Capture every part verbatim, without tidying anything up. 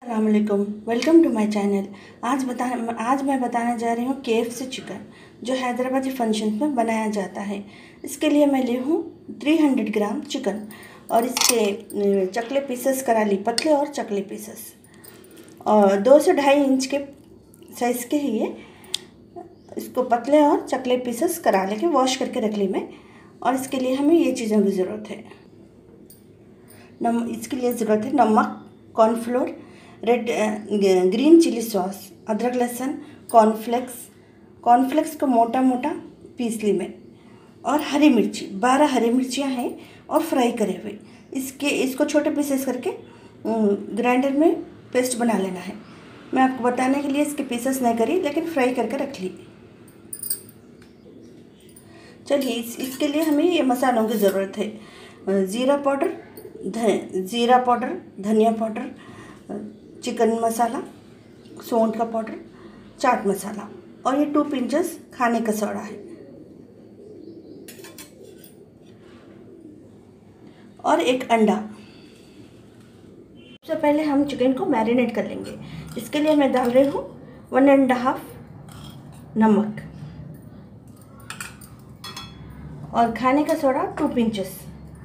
अस्सलाम वालेकुम, welcome to my channel. आज बता आज मैं बताने जा रही हूँ केएफसी चिकन, जो हैदराबादी फंक्शन में बनाया जाता है। इसके लिए मैं ली हूँ तीन सौ ग्राम चिकन और इसके चकले पीसेस करा ली, पतले और चकले पीसेस, और दो से ढाई इंच के साइज़ के ही ये। इसको पतले और चकले पीसेस करा लेके वॉश करके रख ली मैं। और इसके लिए हमें ये चीज़ों की ज़रूरत है। नम इसके लिए ज़रूरत है नमक, cornflour, red green chilli sauce, अदरक लहसुन, कॉर्नफ्लेक्स कॉर्नफ्लेक्स को मोटा मोटा पीस ली मैं, और हरी मिर्ची, बारह हरी मिर्चियाँ हैं और फ्राई करे हुए। इसके इसको छोटे पीसेस करके ग्राइंडर में पेस्ट बना लेना है। मैं आपको बताने के लिए इसके पीसेस नहीं करी, लेकिन फ्राई करके रख ली। चलिए, इस इसके लिए हमें ये मसालों की ज़रूरत है। ज़ीरा पाउडर, ध ज़ीरा पाउडर, धनिया पाउडर, चिकन मसाला, सौंठ का पाउडर, चाट मसाला, और ये टू पिंचेस खाने का सोडा है, और एक अंडा। सबसे पहले हम चिकन को मैरिनेट कर लेंगे। इसके लिए मैं डाल रही हूँ वन एंड हाफ नमक और खाने का सोडा टू पिंचेस।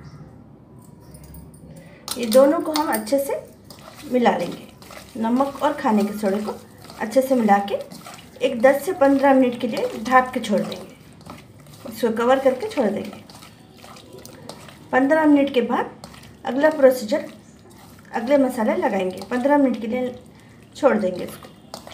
ये दोनों को हम अच्छे से मिला लेंगे। नमक और खाने के सोडे को अच्छे से मिला के एक दस से पंद्रह मिनट के लिए ढक के छोड़ देंगे। उसको कवर करके छोड़ देंगे। पंद्रह मिनट के बाद अगला प्रोसीजर, अगले मसाले लगाएंगे। पंद्रह मिनट के लिए छोड़ देंगे इसको।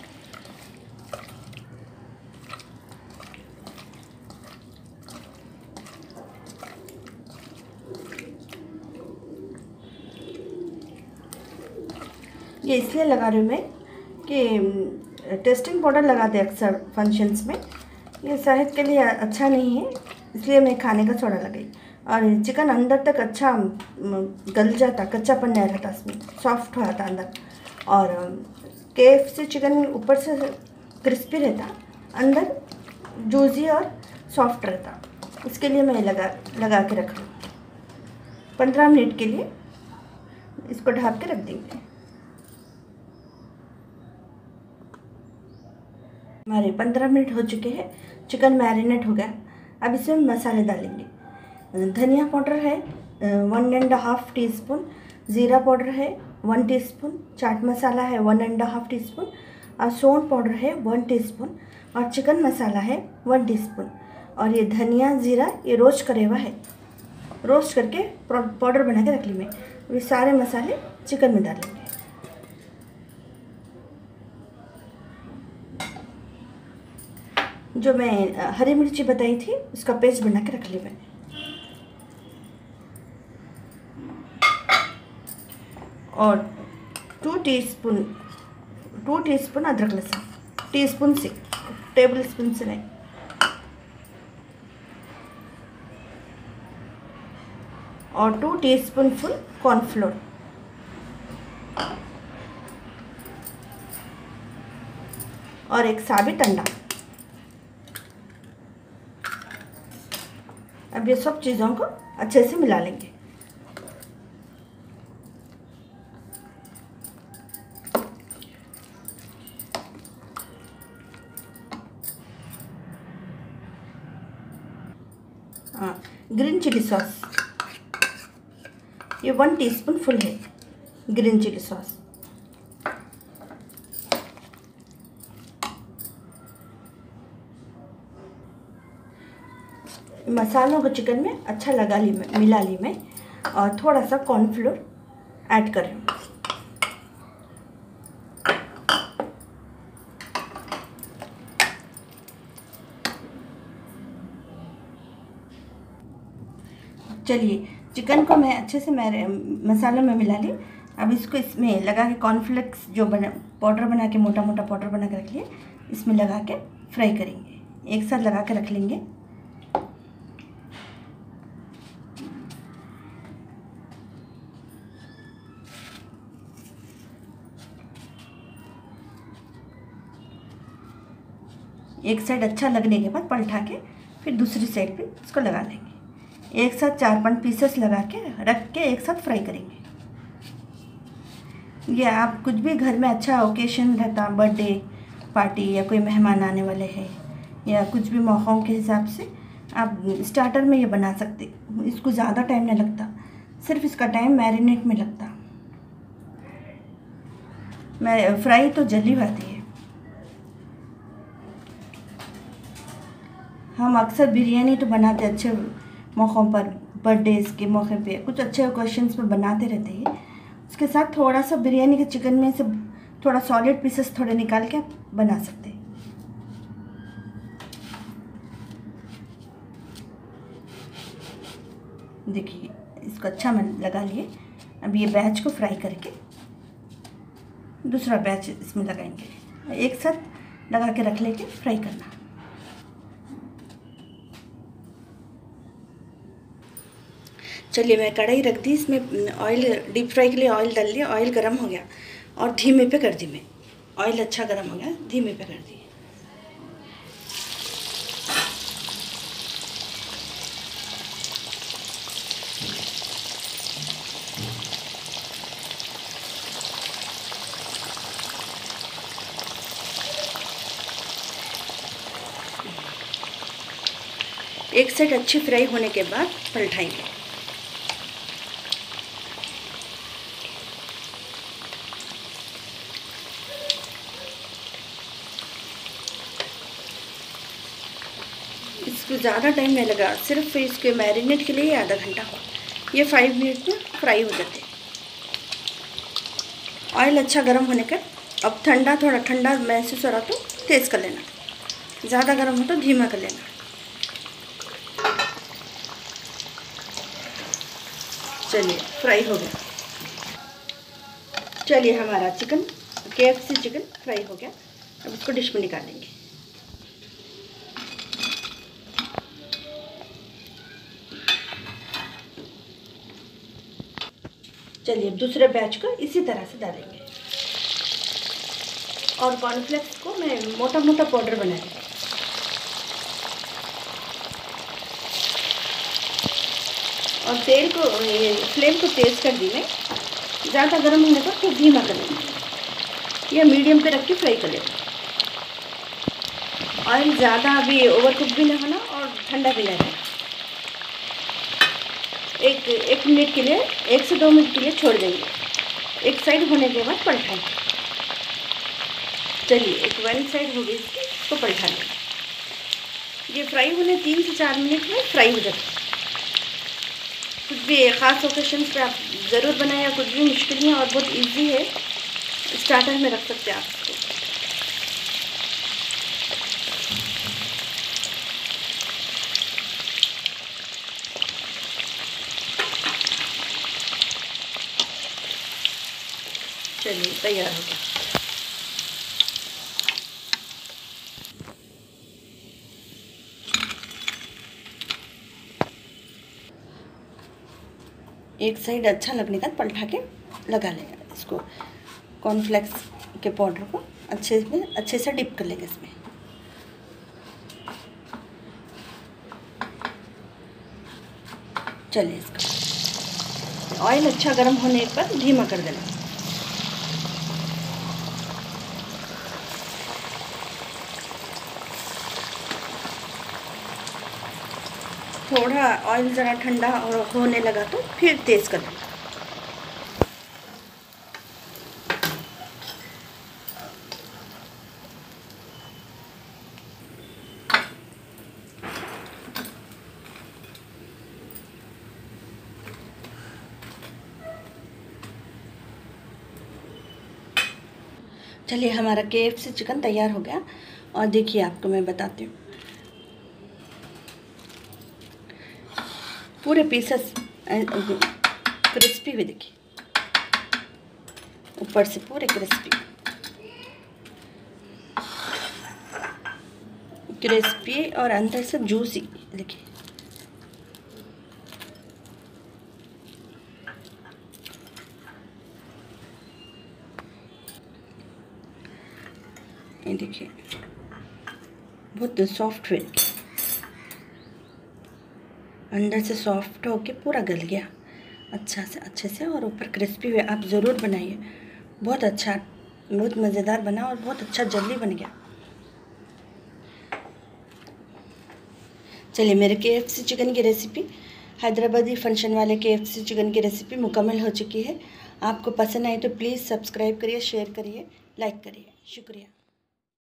ये इसलिए लगा रही हूँ मैं कि टेस्टिंग पाउडर लगाते हैं अक्सर फंक्शंस में। ये सेहत के लिए अच्छा नहीं है, इसलिए मैं खाने का सोडा लगाई। और चिकन अंदर तक अच्छा गल जाता, कच्चापन नहीं रहता, इसमें सॉफ्ट हो जाता अंदर। और केएफसी चिकन ऊपर से क्रिस्पी रहता, अंदर जूसी और सॉफ्ट रहता। इसके लिए मैं लगा लगा के रख लूँ। पंद्रह मिनट के लिए इसको ढक के रख देंगे। हमारे पंद्रह मिनट हो चुके हैं, चिकन मैरिनेट हो गया। अब इसमें मसाले डालेंगे। धनिया पाउडर है one and half teaspoon, ज़ीरा पाउडर है वन टीस्पून, चाट मसाला है one and half teaspoon, और सौंठ पाउडर है वन टीस्पून, और चिकन मसाला है वन टीस्पून। और ये धनिया ज़ीरा ये रोस्ट करे हुआ है, रोस्ट करके पाउडर बना के रख ली मैं। ये सारे मसाले चिकन में डालेंगे। जो मैं हरी मिर्ची बताई थी उसका पेस्ट बना के रख ली मैंने। और टू टीस्पून टू टीस्पून अदरक लहसुन, टीस्पून से, टेबल स्पून से नहीं। और टू टीस्पून फुल कॉर्नफ्लोर, और एक साबित अंडा। अब ये सब चीज़ों को अच्छे से मिला लेंगे। हाँ, ग्रीन चिली सॉस ये वन टीस्पून फुल है, ग्रीन चिली सॉस। मसालों को चिकन में अच्छा लगा ली मैं, मिला ली मैं, और थोड़ा सा कॉर्नफ्लोर ऐड कर रही हूँ। चलिए, चिकन को मैं अच्छे से मेरे मसालों में मिला ली। अब इसको इसमें लगा के कॉर्नफ्लेक्स जो बना पाउडर बना के मोटा मोटा पाउडर बना के रख लिए, इसमें लगा के फ्राई करेंगे। एक साथ लगा के रख लेंगे। एक साइड अच्छा लगने के बाद पलटा के फिर दूसरी साइड पे इसको लगा लेंगे। एक साथ चार पांच पीसेस लगा के रख के एक साथ फ्राई करेंगे। ये आप कुछ भी घर में अच्छा ओकेशन रहता, बर्थडे पार्टी या कोई मेहमान आने वाले हैं या कुछ भी मौक़ों के हिसाब से आप स्टार्टर में ये बना सकते। इसको ज़्यादा टाइम नहीं लगता, सिर्फ इसका टाइम मैरिनेट में लगता। मैं फ्राई तो जल्दी आती है। हम अक्सर बिरयानी तो बनाते अच्छे मौक़ों पर, बर्थडेज़ के मौके पे कुछ अच्छे ओकेशंस पर बनाते रहते हैं। उसके साथ थोड़ा सा बिरयानी के चिकन में से थोड़ा सॉलिड पीसेस थोड़े निकाल के आप बना सकते हैं। देखिए इसको अच्छा मैं लगा लिए। अब ये बैच को फ्राई करके दूसरा बैच इसमें लगाएंगे। एक साथ लगा के रख लेके फ्राई करना। चलिए मैं कढ़ाई रख दी, इसमें ऑयल डीप फ्राई के लिए ऑयल डाल लिया। ऑयल गर्म हो गया और धीमे पे कर दी मैं। ऑयल अच्छा गर्म हो गया, धीमे पे कर दी। एक साइड अच्छी फ्राई होने के बाद पलटाएंगे। इसको ज़्यादा टाइम नहीं लगा, सिर्फ इसके मैरिनेट के लिए आधा घंटा हो। ये फाइव मिनट में फ्राई हो जाते हैं। ऑयल अच्छा गर्म होने का, अब ठंडा थोड़ा ठंडा महसूस हो रहा तो तेज़ कर लेना, ज़्यादा गर्म हो तो धीमा कर लेना। चलिए फ्राई हो गया। चलिए हमारा चिकन केएफसी चिकन फ्राई हो गया। अब इसको डिश में निकालेंगे। चलिए अब दूसरे बैच को इसी तरह से डालेंगे। और कॉर्नफ्लेक्स को मैं मोटा मोटा पाउडर बनाएंगे। और तेल को ये फ्लेम को तेज़ कर दी मैं। ज़्यादा गर्म होने पर फिर धीमा कर लेंगे या मीडियम पे रख के फ्राई कर लेंगे। ऑयल ज़्यादा अभी ओवर कुक भी नहीं होना और ठंडा भी नहीं रहना। एक एक मिनट के लिए, एक से दो मिनट के लिए छोड़ देंगे। एक साइड होने के बाद पलटाएंगे। चलिए एक वन साइड हो गई इसकी, इसको पलटा लेंगे। ये फ्राई होने तीन से चार मिनट में फ्राई हो जाता है। कुछ भी ख़ास ओकेशन पे आप ज़रूर बनाएं, कुछ भी मुश्किल नहीं है और बहुत इजी है। स्टार्टर में रख सकते हैं आप इसको। चलिए तैयार हो गया। एक साइड अच्छा लगने का पलटा के लगा लेंगे। इसको कॉर्नफ्लेक्स के पाउडर को अच्छे में अच्छे से डिप कर लेंगे इसमें। चलिए इसका ऑयल अच्छा गर्म होने पर धीमा कर देना। थोड़ा ऑयल ज़रा ठंडा और होने लगा तो फिर तेज़ कर देना। चलिए हमारा केएफसी चिकन तैयार हो गया। और देखिए आपको मैं बताती हूँ, पूरे पीसेस क्रिस्पी हुए। देखिए ऊपर से पूरे क्रिस्पी क्रिस्पी और अंदर से जूसी। देखिए ये देखिए बहुत सॉफ्ट हुए, अंदर से सॉफ्ट होके पूरा गल गया अच्छा से अच्छे से और ऊपर क्रिस्पी हुए। आप ज़रूर बनाइए, बहुत अच्छा, बहुत मज़ेदार बना और बहुत अच्छा जल्दी बन गया। चलिए, मेरे केएफसी चिकन की रेसिपी, हैदराबादी फंक्शन वाले केएफसी चिकन की रेसिपी मुकम्मल हो चुकी है। आपको पसंद आई तो प्लीज़ सब्सक्राइब करिए, शेयर करिए, लाइक करिए। शुक्रिया।